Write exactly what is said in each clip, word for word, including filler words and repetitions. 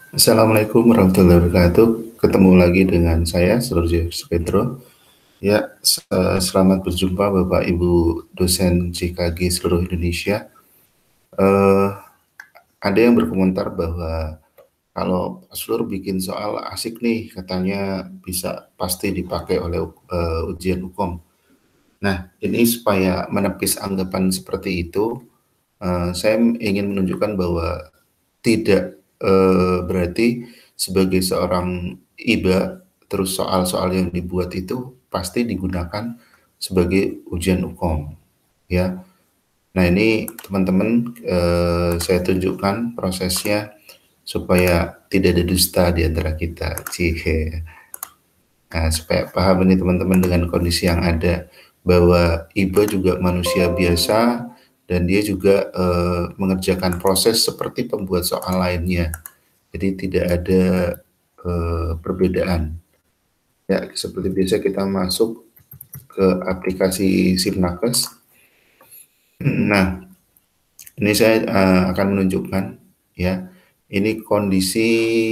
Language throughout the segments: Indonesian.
Assalamualaikum warahmatullahi wabarakatuh. Ketemu lagi dengan saya, Suryo Pedro. Ya, s- eh, selamat berjumpa Bapak Ibu dosen J K G seluruh Indonesia. Eh, ada yang berkomentar bahwa kalau Pak Sur bikin soal asik nih, katanya bisa pasti dipakai oleh eh, ujian hukum. Nah, ini supaya menepis anggapan seperti itu, eh, saya ingin menunjukkan bahwa tidak eh, berarti sebagai seorang iba, terus soal-soal yang dibuat itu pasti digunakan sebagai ujian hukum, ya. Nah ini teman-teman, eh, saya tunjukkan prosesnya supaya tidak ada dusta di antara kita. Cie. Nah, supaya paham ini teman-teman dengan kondisi yang ada bahwa iba juga manusia biasa dan dia juga eh, mengerjakan proses seperti pembuat soal lainnya. Jadi tidak ada eh, perbedaan. Ya, seperti biasa kita masuk ke aplikasi Sipnakes. Nah, ini saya eh, akan menunjukkan ya. Ini kondisi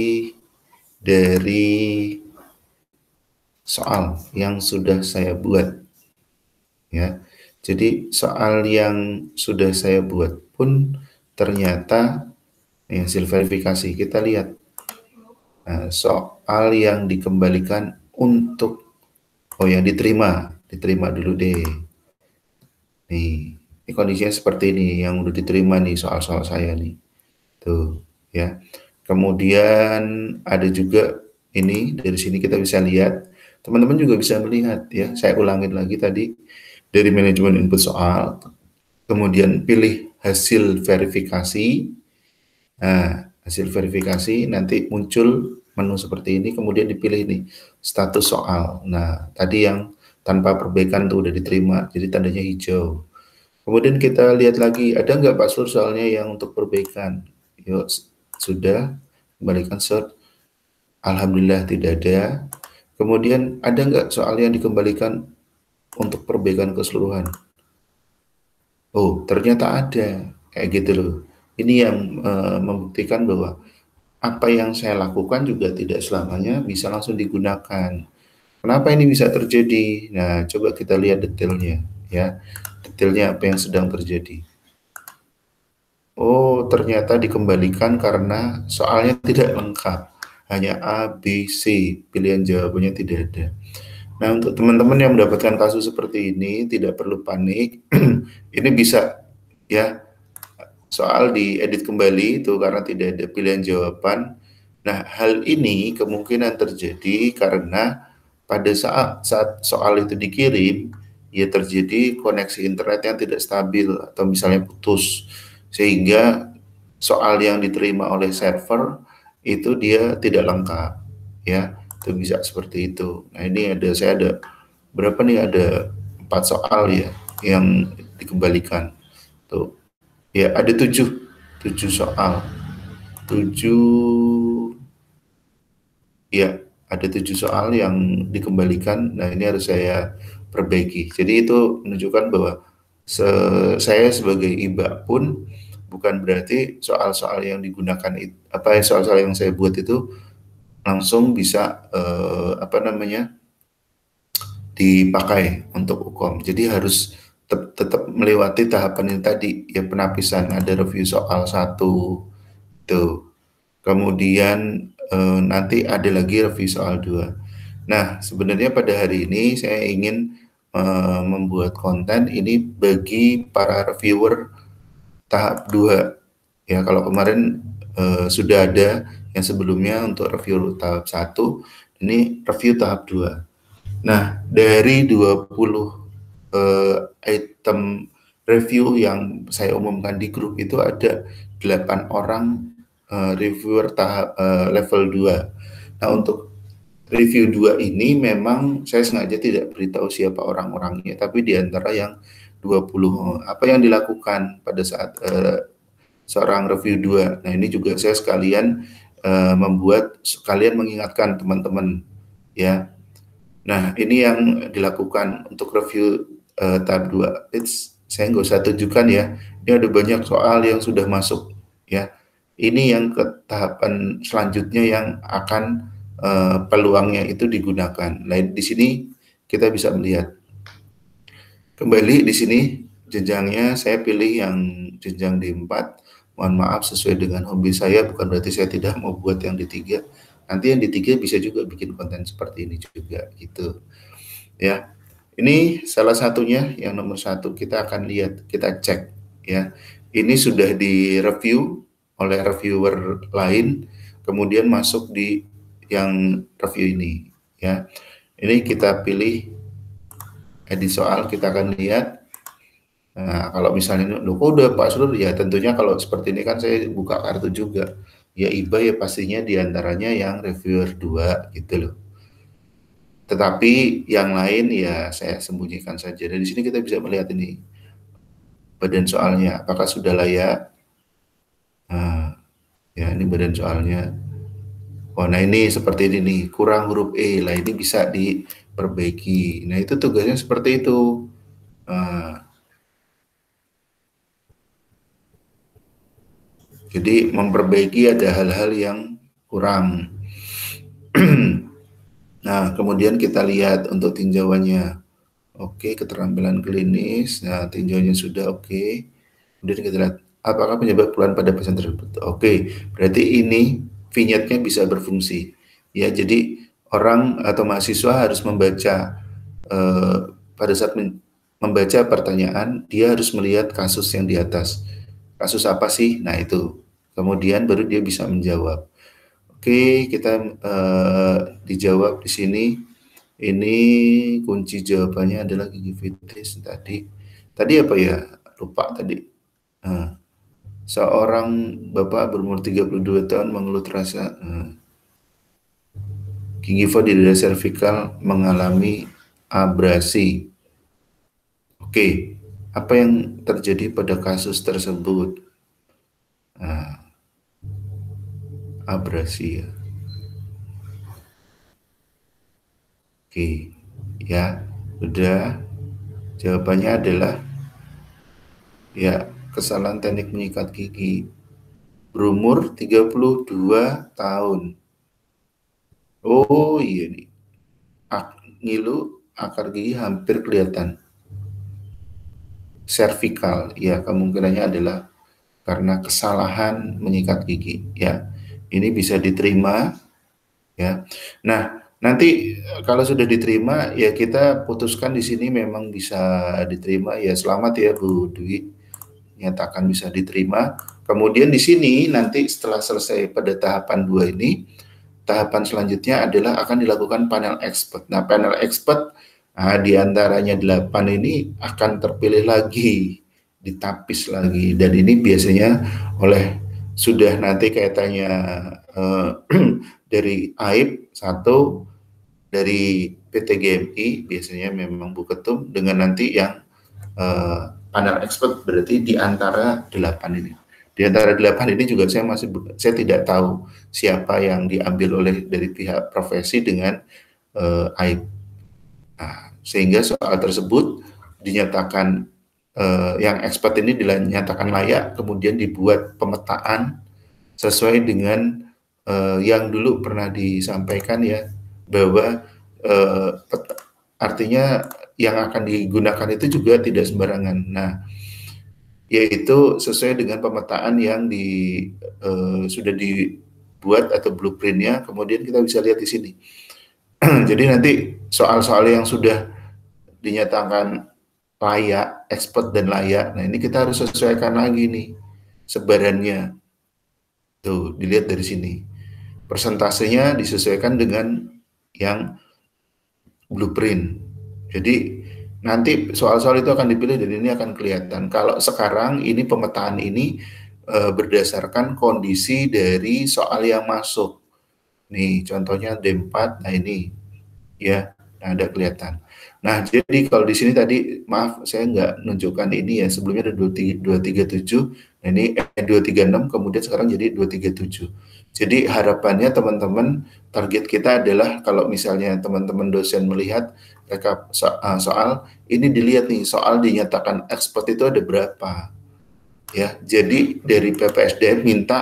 dari soal yang sudah saya buat ya. Jadi soal yang sudah saya buat pun ternyata yang hasil verifikasi kita lihat. Nah, soal yang dikembalikan untuk oh yang diterima, diterima dulu deh. Nih, ini kondisinya seperti ini yang udah diterima nih soal-soal saya nih. Tuh, ya. Kemudian ada juga ini dari sini kita bisa lihat, teman-teman juga bisa melihat ya. Saya ulangin lagi tadi dari manajemen input soal, kemudian pilih hasil verifikasi. Nah, hasil verifikasi nanti muncul menu seperti ini, kemudian dipilih nih status soal. Nah, tadi yang tanpa perbaikan tuh udah diterima, jadi tandanya hijau. Kemudian kita lihat lagi, ada nggak Pak Sur soalnya yang untuk perbaikan? Yuk, sudah, kembalikan search. Alhamdulillah tidak ada. Kemudian ada nggak soal yang dikembalikan untuk perbaikan keseluruhan? Oh, ternyata ada. Kayak gitu loh. Ini yang eh, membuktikan bahwa apa yang saya lakukan juga tidak selamanya bisa langsung digunakan. Kenapa ini bisa terjadi? Nah, coba kita lihat detailnya, ya. Detailnya apa yang sedang terjadi. Oh, ternyata dikembalikan karena soalnya tidak lengkap. Hanya A, B, C. Pilihan jawabannya tidak ada. Nah, untuk teman-teman yang mendapatkan kasus seperti ini, tidak perlu panik. Ini bisa, ya, soal diedit kembali itu karena tidak ada pilihan jawaban. Nah, hal ini kemungkinan terjadi karena pada saat saat soal itu dikirim, ya terjadi koneksi internet yang tidak stabil atau misalnya putus, sehingga soal yang diterima oleh server itu dia tidak lengkap, ya. Itu bisa seperti itu. Nah, ini ada saya ada berapa nih, ada empat soal ya yang dikembalikan. Tuh. Ya, ada tujuh, tujuh soal, tujuh, ya, ada tujuh soal yang dikembalikan. Nah, ini harus saya perbaiki. Jadi itu menunjukkan bahwa se- saya sebagai iba pun bukan berarti soal-soal yang digunakan itu, apa ya, soal-soal yang saya buat itu langsung bisa eh, apa namanya dipakai untuk hukum. Jadi harus tetap, tetap melewati tahapan ini tadi, ya penapisan, ada review soal satu, tuh. Kemudian eh, nanti ada lagi review soal dua. Nah, sebenarnya pada hari ini saya ingin eh, membuat konten ini bagi para reviewer tahap dua. Ya, kalau kemarin eh, sudah ada yang sebelumnya untuk review tahap satu, ini review tahap dua. Nah, dari dua puluh eh, item review yang saya umumkan di grup itu ada delapan orang eh, reviewer tahap eh, level dua. Nah, untuk review dua ini memang saya sengaja tidak beritahu siapa orang-orangnya, tapi di antara yang dua puluh, apa yang dilakukan pada saat eh, seorang review dua. Nah, ini juga saya sekalian eh, membuat, sekalian mengingatkan teman-teman, ya. Nah, ini yang dilakukan untuk review eh, tahap dua. It's, saya nggak usah tunjukkan ya. Ini ada banyak soal yang sudah masuk, ya. ini yang ke tahapan selanjutnya yang akan uh, peluangnya itu digunakan. Nah, di sini kita bisa melihat kembali di sini jenjangnya saya pilih yang jenjang D empat. Mohon maaf sesuai dengan hobi saya, bukan berarti saya tidak mau buat yang D tiga. Nanti yang D tiga bisa juga bikin konten seperti ini juga gitu. Ya. Ini salah satunya yang nomor satu kita akan lihat, kita cek ya. Ini sudah direview oleh reviewer lain, kemudian masuk di yang review ini ya. Ini kita pilih edit soal, kita akan lihat. Nah, kalau misalnya loh kok udah Pak Surur, ya tentunya kalau seperti ini kan saya buka kartu juga. Ya I B A ya pastinya diantaranya yang reviewer dua gitu loh. Tetapi yang lain ya saya sembunyikan saja. Dan di sini kita bisa melihat ini badan soalnya, apakah sudah layak? Nah, ya ini badan soalnya. Oh, nah ini seperti ini nih, kurang huruf E. Lah ini bisa diperbaiki. Nah itu tugasnya seperti itu. Nah, jadi memperbaiki ada hal-hal yang kurang. Nah, kemudian kita lihat untuk tinjauannya. Oke, keterampilan klinis. Nah, tinjauannya sudah oke. Kemudian kita lihat apakah penyebab keluhan pada pasien tersebut. Oke, berarti ini vignette-nya bisa berfungsi. Ya, jadi orang atau mahasiswa harus membaca eh, pada saat membaca pertanyaan, dia harus melihat kasus yang di atas. Kasus apa sih? Nah, itu. Kemudian baru dia bisa menjawab. Oke, kita uh, dijawab di sini. Ini kunci jawabannya adalah gingivitis tadi. Tadi apa ya? Lupa tadi. Nah, seorang bapak berumur tiga puluh dua tahun mengeluh terasa uh, gingiva di dada servikal mengalami abrasi. Oke, apa yang terjadi pada kasus tersebut? Nah, abrasi ya. Oke, ya sudah. Jawabannya adalah ya kesalahan teknik menyikat gigi. Berumur tiga puluh dua tahun. Oh iya nih, Ak ngilu akar gigi hampir kelihatan. Servikal, ya kemungkinannya adalah karena kesalahan menyikat gigi. Ya, ini bisa diterima. Ya, nah nanti kalau sudah diterima ya kita putuskan di sini memang bisa diterima ya, selamat ya Bu Dwi, nyatakan bisa diterima. Kemudian di sini nanti setelah selesai pada tahapan dua ini, tahapan selanjutnya adalah akan dilakukan panel expert. Nah panel expert nah, diantaranya delapan ini akan terpilih lagi, ditapis lagi, dan ini biasanya oleh sudah nanti kaitannya eh, dari A I B satu, dari P T G M I biasanya memang Bu Ketum, dengan nanti yang eh, panel expert berarti di antara delapan ini. Di antara delapan ini juga saya masih saya tidak tahu siapa yang diambil oleh dari pihak profesi dengan eh, A I B. Nah, sehingga soal tersebut dinyatakan eh, yang expert ini dinyatakan layak, kemudian dibuat pemetaan sesuai dengan uh, yang dulu pernah disampaikan ya, bahwa uh, artinya yang akan digunakan itu juga tidak sembarangan. Nah, yaitu sesuai dengan pemetaan yang di uh, sudah dibuat atau blueprintnya, kemudian kita bisa lihat di sini. Jadi nanti soal-soal yang sudah dinyatakan layak, expert dan layak, nah ini kita harus sesuaikan lagi nih sebarannya. Tuh, dilihat dari sini. Persentasenya disesuaikan dengan yang blueprint. Jadi nanti soal-soal itu akan dipilih dan ini akan kelihatan. Kalau sekarang ini pemetaan ini e, berdasarkan kondisi dari soal yang masuk. Nih contohnya D empat, nah ini ya, nah ada kelihatan. Nah jadi kalau di sini tadi maaf saya nggak menunjukkan ini ya, sebelumnya ada dua tiga tujuh, nah ini dua tiga enam, kemudian sekarang jadi dua tiga tujuh. Jadi harapannya teman-teman, target kita adalah kalau misalnya teman-teman dosen melihat rekap soal, ini dilihat nih soal dinyatakan expert itu ada berapa ya. Jadi dari P P S D M minta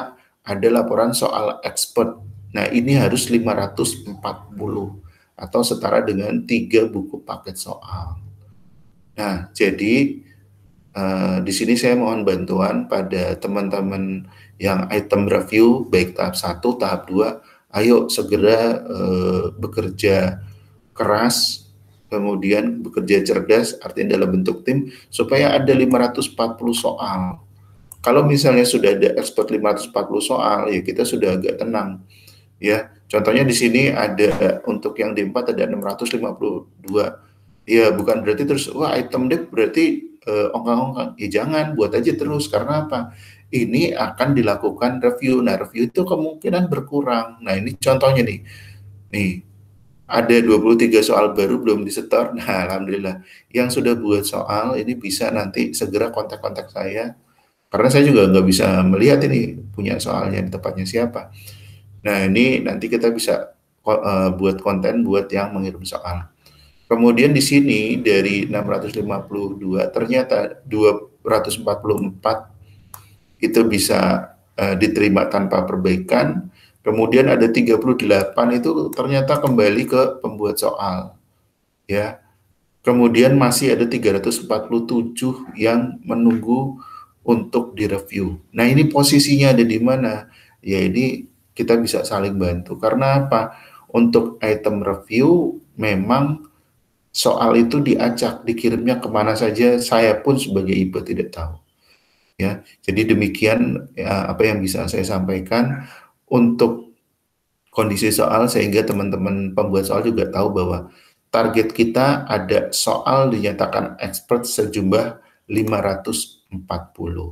ada laporan soal expert. Nah, ini harus lima ratus empat puluh atau setara dengan tiga buku paket soal. Nah, jadi uh, di sini saya mohon bantuan pada teman-teman yang item review baik tahap satu, tahap dua, ayo segera uh, bekerja keras, kemudian bekerja cerdas, artinya dalam bentuk tim, supaya ada lima ratus empat puluh soal. Kalau misalnya sudah ada expert lima ratus empat puluh soal, ya kita sudah agak tenang. Ya, contohnya di sini ada untuk yang D empat ada enam ratus lima puluh dua. Ya, bukan berarti terus, wah item dep berarti eh, ongkang-ongkang. Ya jangan, buat aja terus. Karena apa? Ini akan dilakukan review. Nah, review itu kemungkinan berkurang. Nah, ini contohnya nih. Nih, ada dua puluh tiga soal baru belum disetor. Nah, alhamdulillah. Yang sudah buat soal ini bisa nanti segera kontak-kontak saya. Karena saya juga nggak bisa melihat ini punya soalnya di tempatnya siapa. Nah, ini nanti kita bisa uh, buat konten buat yang mengirim soal. Kemudian di sini dari enam ratus lima puluh dua ternyata dua ratus empat puluh empat itu bisa uh, diterima tanpa perbaikan. Kemudian ada tiga puluh delapan itu ternyata kembali ke pembuat soal. Ya. Kemudian masih ada tiga ratus empat puluh tujuh yang menunggu untuk direview. Nah, ini posisinya ada di mana? Ya, ini kita bisa saling bantu. Karena apa? Untuk item review memang soal itu diacak, dikirimnya kemana saja, saya pun sebagai I P A tidak tahu. Ya, jadi demikian ya, apa yang bisa saya sampaikan untuk kondisi soal, sehingga teman-teman pembuat soal juga tahu bahwa target kita ada soal dinyatakan expert sejumlah lima ratus empat puluh.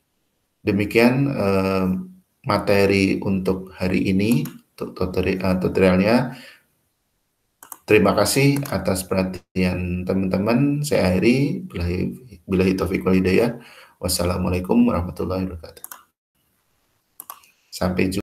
Demikian eh, materi untuk hari ini, tutorialnya. Terima kasih atas perhatian teman-teman. Saya akhiri. Billahi taufiq wal hidayah. Wassalamualaikum warahmatullahi wabarakatuh. Sampai jumpa.